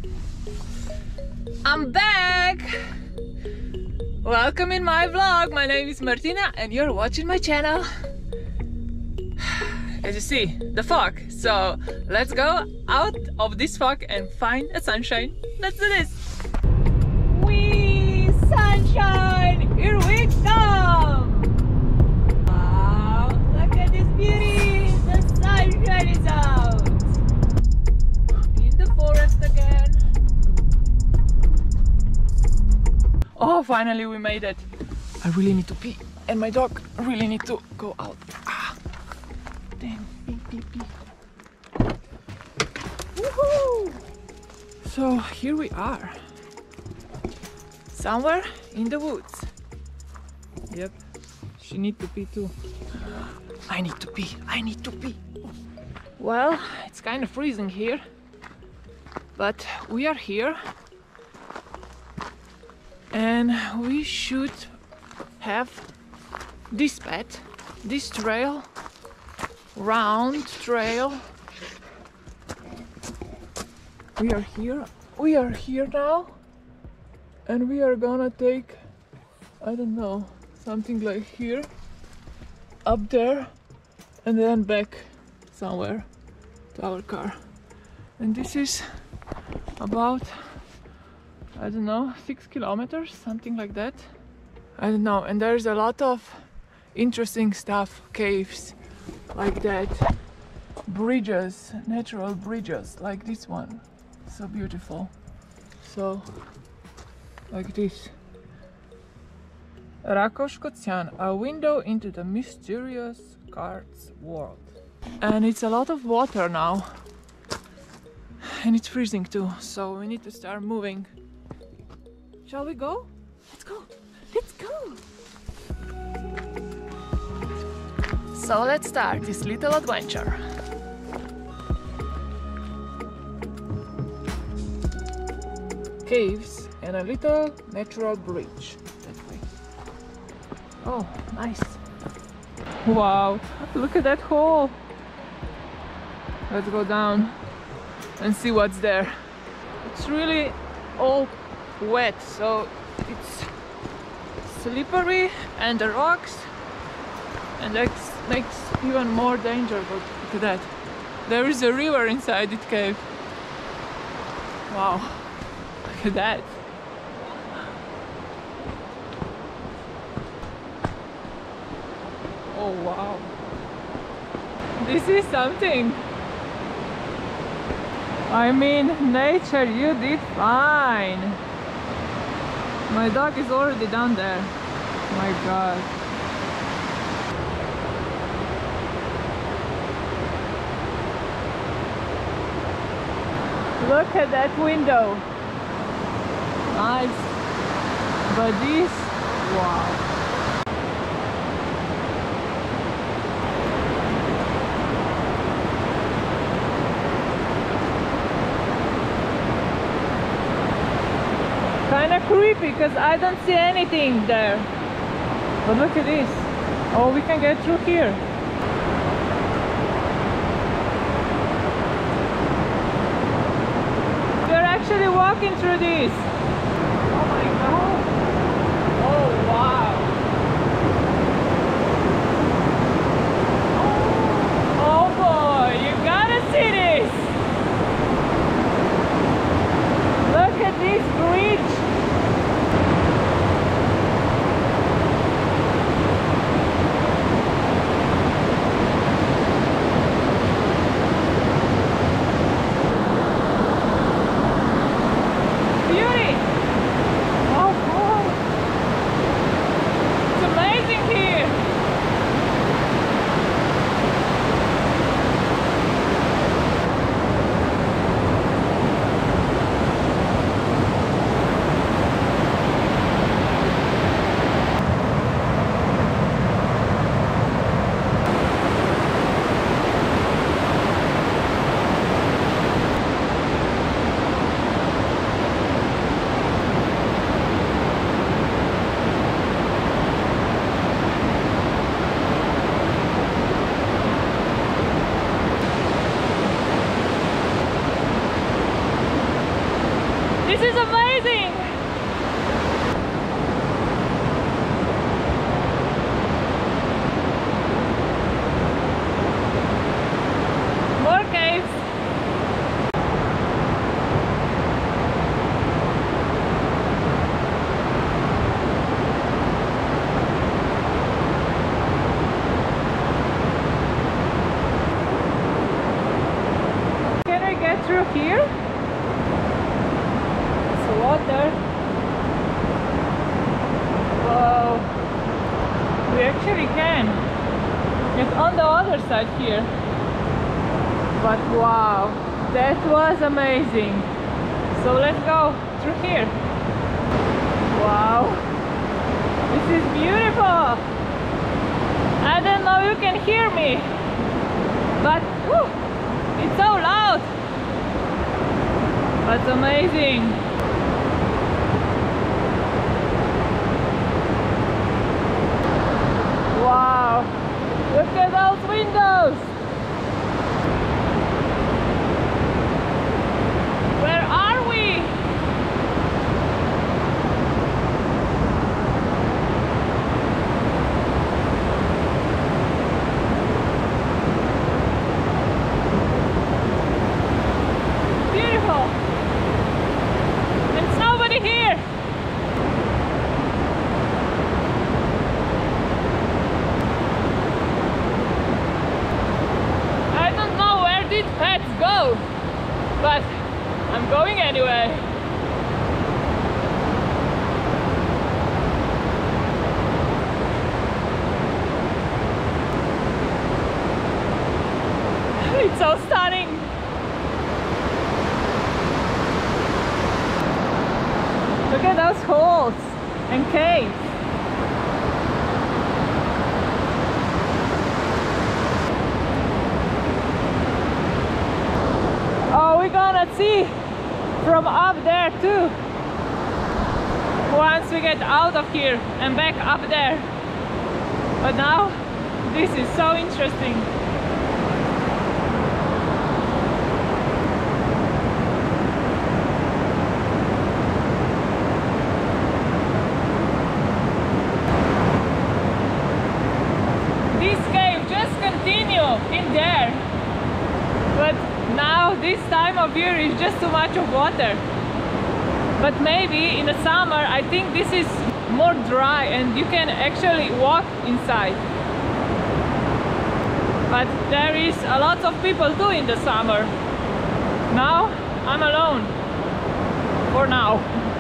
I'm back! Welcome in my vlog. My name is Martina and you're watching my channel. As you see, the fog. So let's go out of this fog and find a sunshine. Let's do this! Whee! Sunshine! Here we come! Wow! Look at this beauty! The sunshine is out! In the forest again. Oh, finally we made it! I really need to pee and my dog really need to go out. Damn, pee. Woohoo! So here we are. Somewhere in the woods. Yep, she needs to pee too. I need to pee. Well, it's kind of freezing here, but we are here and we should have this path, this trail, round trail. We are here now, and we are gonna take, I don't know, something like here, up there, and then back somewhere to our car. And this is about, I don't know, 6 kilometers, something like that. I don't know, and there's a lot of interesting stuff, caves like that, bridges, natural bridges like this one, so beautiful. So like this. Rakov Škocjan, a window into the mysterious Karst world. And it's a lot of water now, and it's freezing too, so we need to start moving. Shall we go? Let's go! Let's go! So let's start this little adventure. Caves and a little natural bridge that way. Oh, nice! Wow, look at that hole! Let's go down and see what's there. It's really all wet, so it's slippery, and the rocks, and that makes even more danger. But look at that, there is a river inside this cave. Wow, look at that. Oh wow, this is something. I mean, nature, you did fine. My dog is already down there. My God. Look at that window. Nice. But this, wow. Kind of creepy because I don't see anything there. But look at this. Oh, we can get through here. We're actually walking through this. Oh my God. Oh wow. Oh boy, you gotta see this. Look at this bridge. Beauty! This is amazing! More caves. Can we get through here? It's water. Wow. We actually can. It's on the other side here. But wow, that was amazing. So let's go through here. Wow, this is beautiful. I don't know if you can hear me, but whew, it's so loud. That's amazing. Wow, look at those windows. Where are we? Beautiful. There's nobody here. I don't know where did pets go, but I'm going anyway. It's so stunning. Look at those holes and caves. Oh, we're gonna see from up there too, once we get out of here and back up there. But now this is so interesting. This cave just continue in there, but now this time of year is just too much of water. But maybe in the summer I think this is more dry and you can actually walk inside. But there is a lot of people too in the summer. Now I'm alone for now.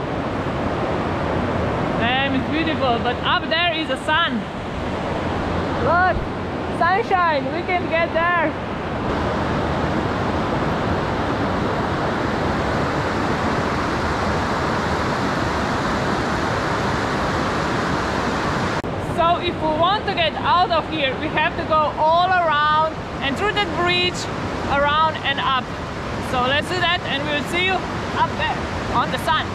And it's beautiful, but up there is the sun. Look, sunshine, we can get there. So if we want to get out of here, we have to go all around and through that bridge, around and up. So let's do that and we'll see you up there on the sun.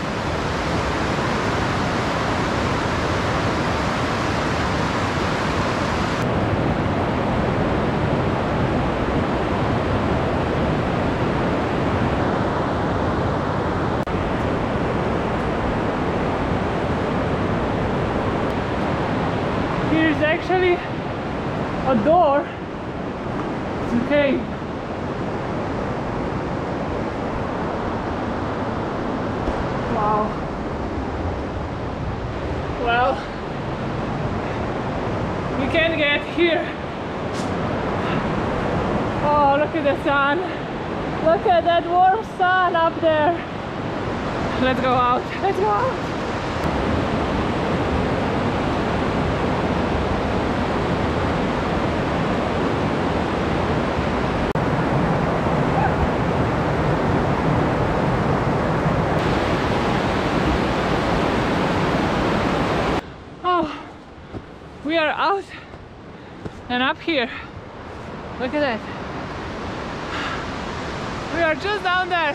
Here's actually a door. It's okay. Wow. Well, we can get here. Oh, look at the sun. Look at that warm sun up there. Let's go out. Let's go out. We are out and up here. Look at that. We are just down there.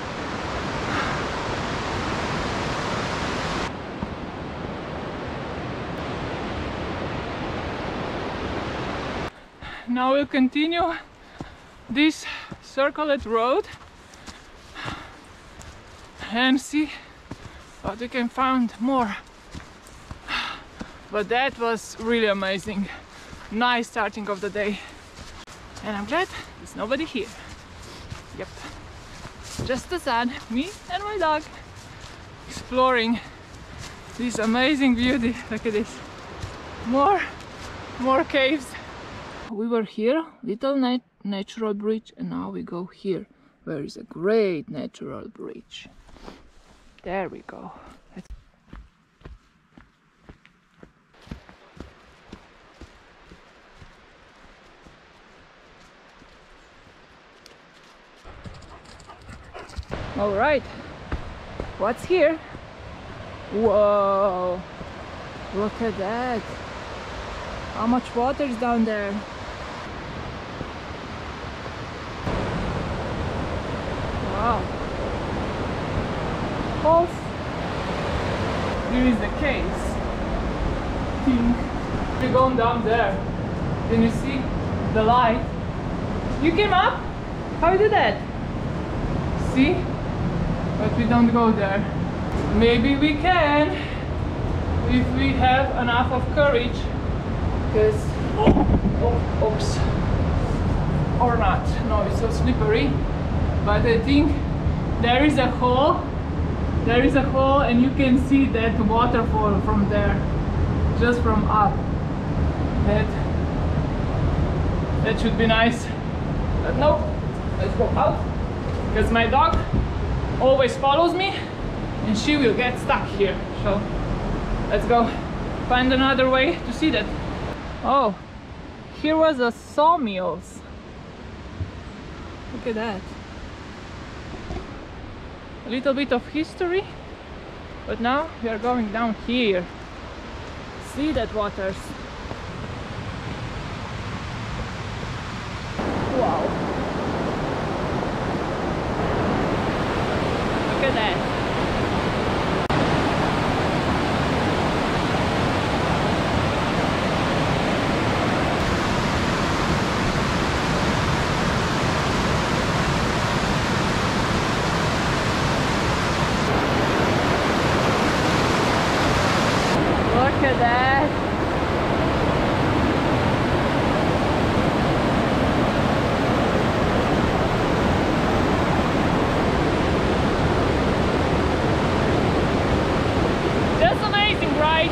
Now we'll continue this circular road and see what we can find more. But that was really amazing. Nice starting of the day. And I'm glad there's nobody here. Yep. Just the sun, me and my dog, exploring this amazing beauty. Look at this. More caves. We were here, little natural bridge, and now we go here, where is a great natural bridge. There we go. All right, what's here? Whoa, look at that. How much water is down there? Wow. False. Here is the case. We're going down there. Can you see the light? You came up? How you do that? See? But we don't go there. Maybe we can if we have enough of courage. Because oops, or not. No, it's so slippery. But I think there is a hole. There is a hole, and you can see that waterfall from there, just from up. That should be nice. But no, let's go out. Because my dog always follows me, and she will get stuck here. So let's go find another way to see that. Oh, here was a sawmills. Look at that. A little bit of history, but now we are going down here. See that waters. Wow. Look at that. Look at that. That's amazing, right?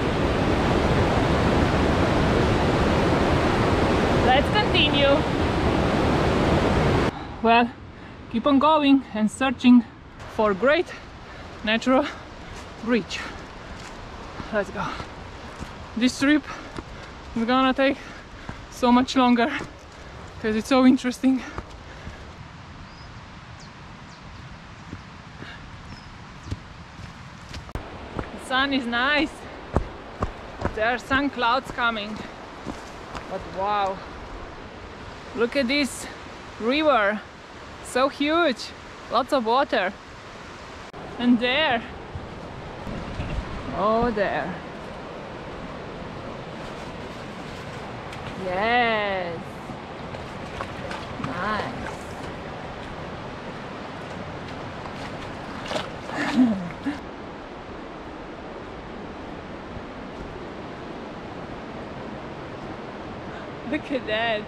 Let's continue. Well, keep on going and searching for great natural bridge. Let's go. This trip is gonna take so much longer because it's so interesting. The sun is nice. There are sun clouds coming. But wow. Look at this river. So huge. Lots of water. And there. Oh, there. Yes. Nice. Look at that.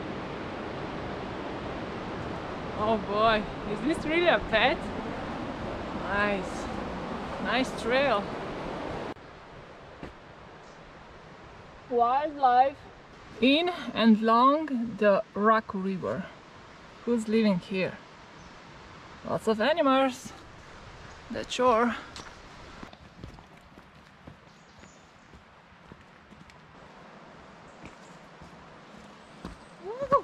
Oh boy, is this really a pet? Nice. Nice trail. Wildlife in and along the Rakov River. Who's living here? Lots of animals. That's sure. Woo!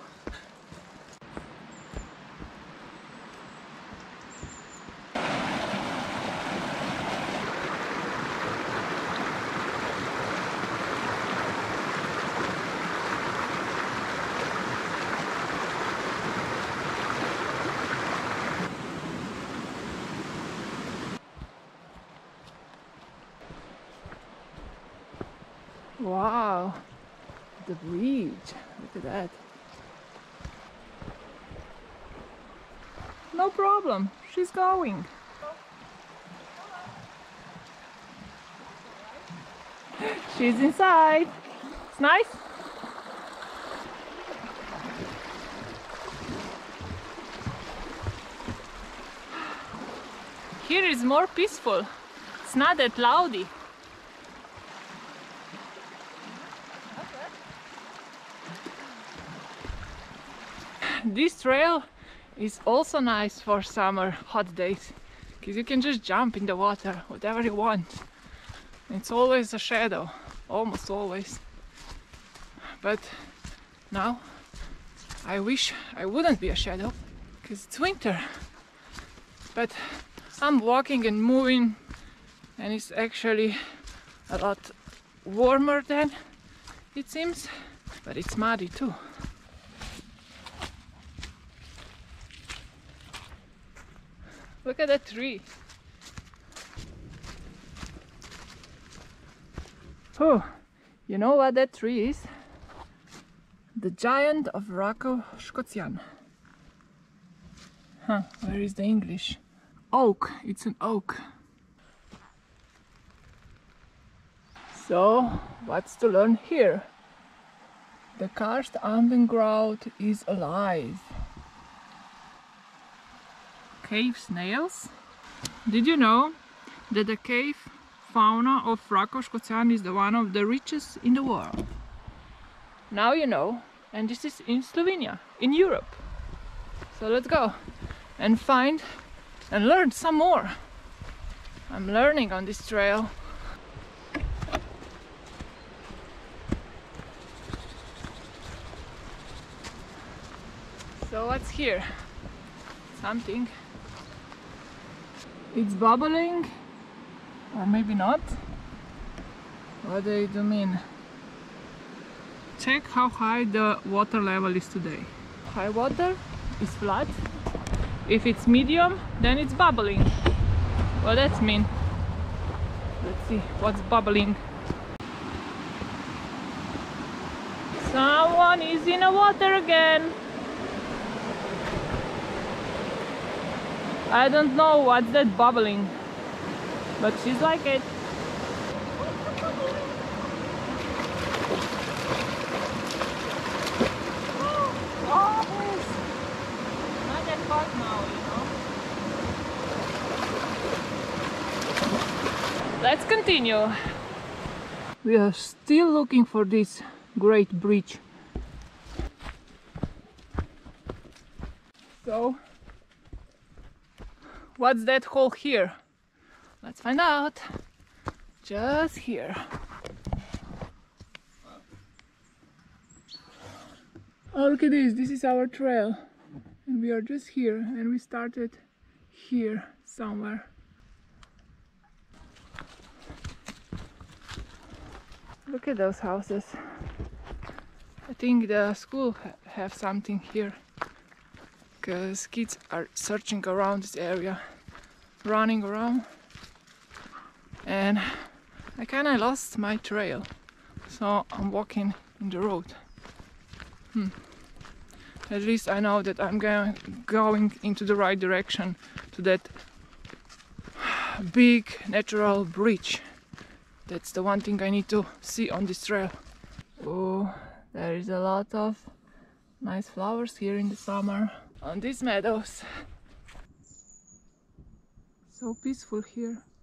Wow, the bridge, look at that. No problem, she's going. She's inside. It's nice. Here is more peaceful. It's not that loudy. This trail is also nice for summer hot days, because you can just jump in the water, whatever you want. It's always a shadow, almost always. But now I wish I wouldn't be a shadow, because it's winter. But I'm walking and moving, and it's actually a lot warmer than it seems, but it's muddy too. Look at that tree. Oh, you know what that tree is? The giant of Rakov Škocjan. Huh, where is the English? Oak, it's an oak. So, what's to learn here? The Karst underground is alive. Cave snails. Did you know that the cave fauna of Rakov Škocjan is the one of the richest in the world? Now you know, and this is in Slovenia, in Europe. So let's go and find and learn some more. I'm learning on this trail. So what's here? Something. It's bubbling, or maybe not. What do you mean? Check how high the water level is today. High water is flat. If it's medium, then it's bubbling. What does that mean? Let's see what's bubbling. Someone is in the water again. I don't know what's that bubbling, but she's like it. Oh, it's not that hot now, you know. Let's continue. We are still looking for this great bridge. So, what's that hole here? Let's find out. Just here. Oh, look at this. This is our trail. And we are just here. And we started here somewhere. Look at those houses. I think the school have something here. Because kids are searching around this area, running around, and I kinda lost my trail, so I'm walking in the road. At least I know that I'm going into the right direction to that big natural bridge. That's the one thing I need to see on this trail. Oh, there is a lot of nice flowers here in the summer. On these meadows. So peaceful here.